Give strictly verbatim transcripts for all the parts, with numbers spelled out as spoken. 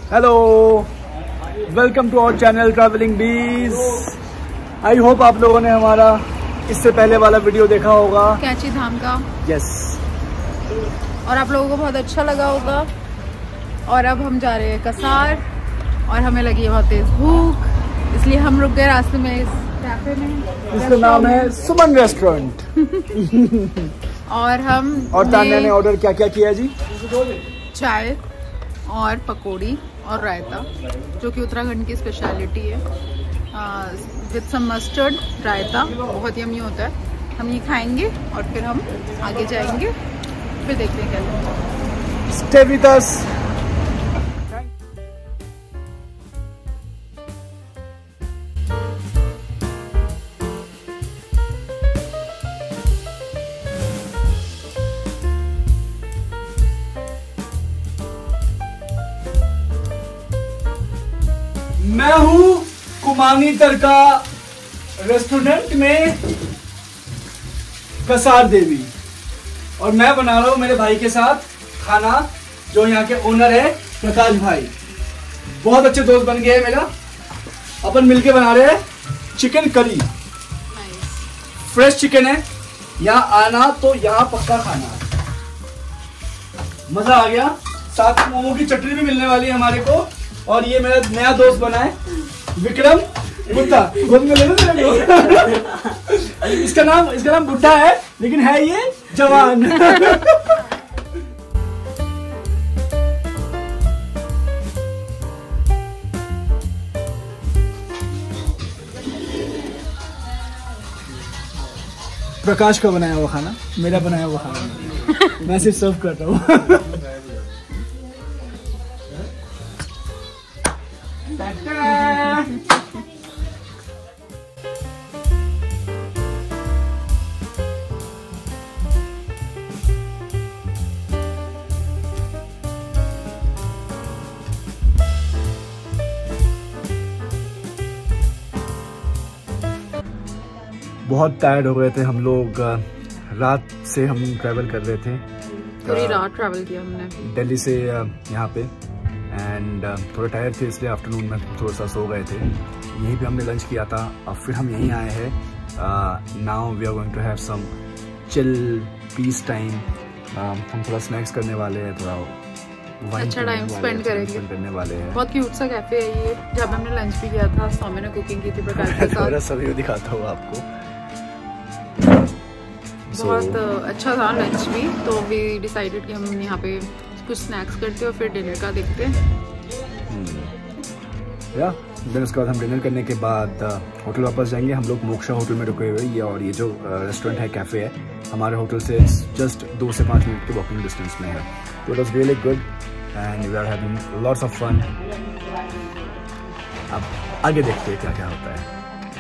Hello, welcome to our channel travelling bees. I hope आप लोगों ने हमारा इससे पहले वाला वीडियो देखा होगा, कैची धाम का। यस, और आप लोगों को बहुत अच्छा लगा होगा। और अब हम जा रहे हैं कसार और हमें लगी बहुत तेज भूख, इसलिए हम रुक गए रास्ते में इस कैफे में, जिसका नाम है सुमन रेस्टोरेंट। और हम और तान्या ने ऑर्डर क्या क्या किया जी? चाय और पकौड़ी और रायता, जो कि उत्तराखंड की स्पेशलिटी है, विद सम मस्टर्ड। रायता बहुत यम्मी होता है। हम ये खाएंगे और फिर हम आगे जाएंगे, फिर देखते हैं क्या। Stay with us. मैं हूँ कुमानी तड़का रेस्टोरेंट में कसार देवी, और मैं बना रहा हूँ मेरे भाई के साथ खाना, जो यहाँ के ओनर है प्रकाश भाई। बहुत अच्छे दोस्त बन गए हैं मेरा। अपन मिलके बना रहे हैं चिकन करी। फ्रेश चिकन है, यहाँ आना तो यहाँ पक्का खाना, मजा आ गया। साथ में मोमो की चटनी भी मिलने वाली है हमारे को। और ये मेरा नया दोस्त बना है विक्रम बुड्ढा। इसका नाम इसका नाम बुड्ढा है, लेकिन है ये जवान। प्रकाश का बनाया हुआ खाना, मेरा बनाया हुआ खाना मैं सिर्फ सर्व करता हूँ। बहुत टायर्ड हो गए थे हम लोग, रात से हम ट्रैवल कर रहे थे, पूरी रात ट्रैवल किया हमने दिल्ली से यहाँ पे। एंड थोड़ा टायर्ड थे, इसलिए आफ्टरनून में थोड़ा सा सो गए थे। यहीं पे हमने लंच किया था, अब फिर हम यहीं आए हैं। Now we are going to have some chill peace time. हम थोड़ा स्नैक्स करने वाले हैं, थोड़ा अच्छा टाइम स्पेंड करेंगे करने वाले हैं। बहुत क्यूट सा कैफे है ये, जब हमने लंच भी किया था। स्वामी ने कुकिंग की थी प्रकाश के साथ। मेरा सभी दिखाता हूँ आपको। बहुत अच्छा था लंच भी, तो वी डिसाइडेड कि हम यहाँ पे कुछ स्नैक्स करते और फिर डिनर का देखते हैं। या देन उसके बाद हम डिनर करने के बाद होटल वापस जाएंगे। हम लोग मोक्षा होटल में रुके हुए हैं, और ये जो रेस्टोरेंट है, कैफ़े है, हमारे होटल से जस्ट दो से पाँच मिनट के वॉकिंग डिस्टेंस में है। तो it was really good and we are having lots of fun. अब आगे देखते हैं क्या क्या होता है।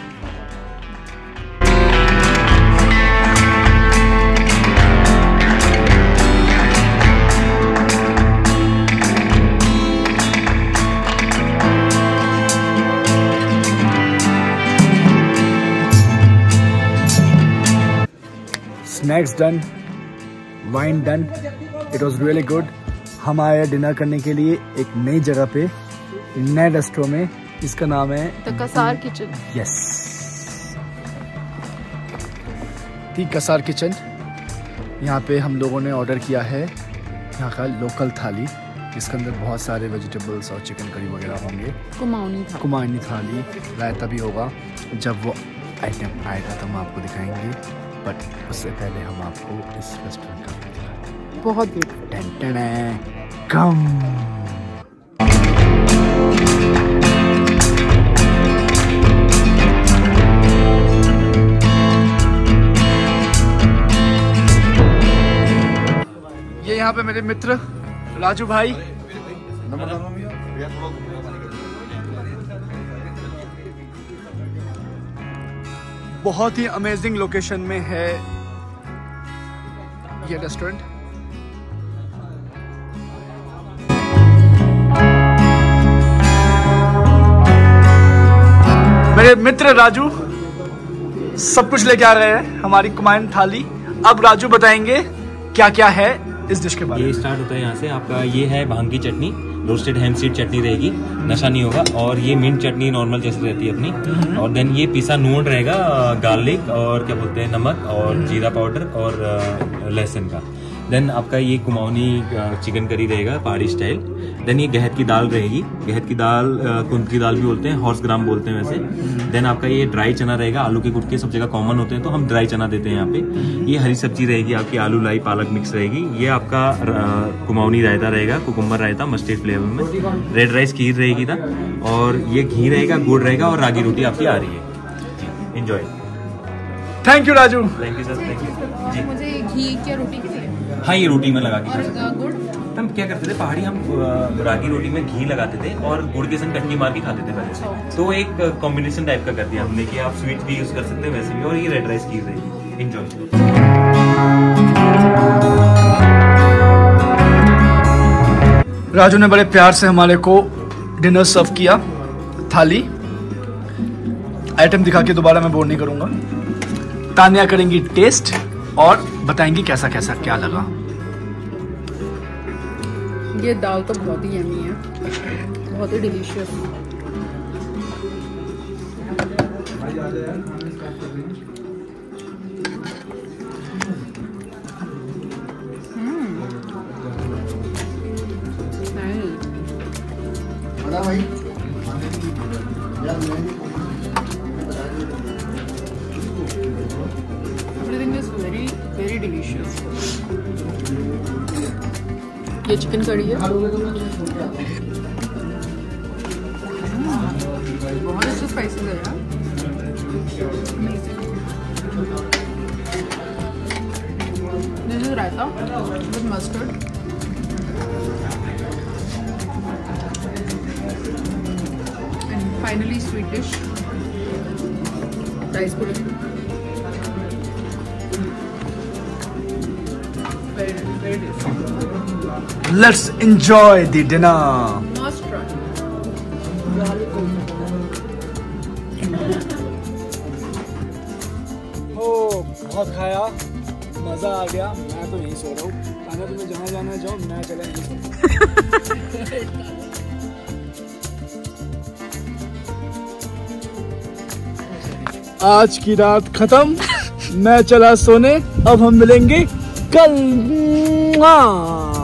Snacks done, wine done, it was really good. हम आए डिनर करने के लिए एक नई जगह पे, नए रेस्टोरेंट में, इसका नाम है the Kasar kitchen. Yes, the Kasar kitchen. यहाँ पे हम लोगों ने ऑर्डर किया है यहाँ का लोकल थाली, जिसके अंदर बहुत सारे वेजिटेबल्स और चिकन करी वगैरह होंगे। कुमाऊनी थाली, कुमाऊनी थाली, रायता भी होगा। जब वो आइटम आएगा तो हम आपको दिखाएंगे, बट उससे पहले हम आपको इस रेस्टोरेंट का दिखाते हैं। बहुत कम ये यहाँ पे मेरे मित्र राजू भाई, बहुत ही अमेजिंग लोकेशन में है ये रेस्टोरेंट। मेरे मित्र राजू सब कुछ लेके आ रहे हैं हमारी कुमाऊनी थाली। अब राजू बताएंगे क्या क्या है इस डिश के बारे में। ये स्टार्ट होता है यहाँ से, आपका ये है भांग की चटनी, रोस्टेड हैम सीड चटनी रहेगी, नशा नहीं होगा। और ये मिंट चटनी नॉर्मल जैसे रहती है अपनी। और देन ये पिसा नून रहेगा, गार्लिक और क्या बोलते हैं नमक और जीरा पाउडर और लहसुन का। देन आपका ये कुमाऊनी चिकन करी रहेगा पहाड़ी स्टाइल। देन ये गहत की दाल रहेगी, गहत की दाल कुंद की दाल भी बोलते हैं, हॉर्स ग्राम बोलते हैं वैसे। देन आपका ये ड्राई चना रहेगा, आलू के गुटके सब जगह कॉमन होते हैं तो हम ड्राई चना देते हैं यहाँ पे। ये हरी सब्जी रहेगी आपकी, आलू लाई पालक मिक्स रहेगी। ये आपका कुमाऊनी रायता रहेगा, कुकुम्बर रायता मस्टर्ड फ्लेवर में। रेड राइस खीर रहेगी था, और ये घी रहेगा, गुड़ रहेगा और रागी रोटी आपकी आ रही है। Enjoy. Thank you Raju. Thank you sir, thank you जी। मुझे घी क्या रोटी के लिए? हाँ, ये रोटी में लगा के। और गुड़ हम क्या करते थे पहाड़ी, हम रागी रोटी में घी लगाते थे और गुड़ के संग कटकी मार के खाते थे पहले से। तो एक कॉम्बिनेशन टाइप का कर दिया हमने कि आप स्वीट भी यूज कर सकते हैं वैसे भी। और ये रेड राइस खीर रहेगी। एंजॉय। राजू ने बड़े प्यार से हमारे को डिनर सर्व किया। थाली आइटम दिखा के दोबारा मैं बोर नहीं करूंगा। तानिया करेंगी टेस्ट और बताएंगी कैसा कैसा क्या लगा। ये दाल तो बहुत ही यम्मी है, बहुत ही delicious. Everything is very very delicious. ये चिकन कड़ी है, बहुत अच्छे स्पाइसेस है यार। This is raita with mustard. And finally sweet dish rice pudding. Very, very tasty. Let's enjoy the dinner. Must try. ओ बहुत खाया, मजा आ गया। मैं तो यहीं सो रहा हूँ। खाना तुम्हें जहाँ जाना जाओ, मैं चलेंगे। आज की रात खत्म, मैं चला सोने। अब हम मिलेंगे कल।